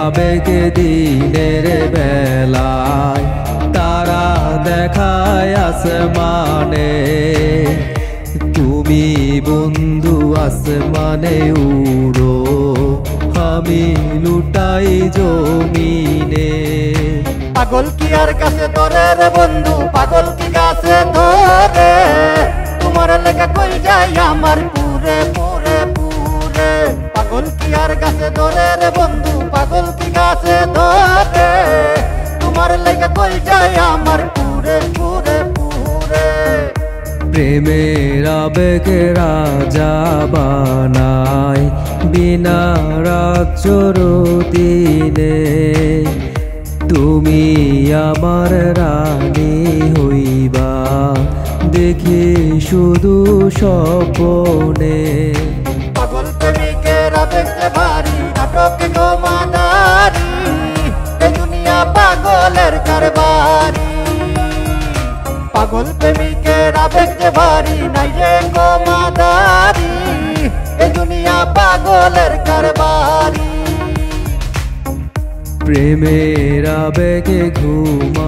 আবেগে দিনের বেলায় তারা দেখায় আসমানে, তুমি বন্ধু আসমানে উড়ো, আমি লুটাই জমিনে। পাগল কি আর গাছে ধরে রে বন্ধু, পাগল কি গাছে ধরে, তোমার লেগে কই যাই আমার পুরে পুরে পুরে। পাগল কি আর গাছে ধরে রে বন্ধু, পাগল কি গাছে ধরে, তোমার লেগে কই যাই আমার পুরে পুরে পুরে। প্রেমের আবেগে রাজা বানায় বিনা রাজ্যর দিনে, তুমি আমার রানী হইবা দেখি শুধু স্বপ্নে। পাগল প্রেমিকের আবেগ যে ভারী, নাটকে গোমাদারি, এ দুনিয়া পাগলের কারবারি। পাগল প্রেমিকের আবেগ যে ভারী, নাই রে গোমাদারি, এ দুনিয়া পাগলের কারবারি। প্রেমের আবেগে ঘুমা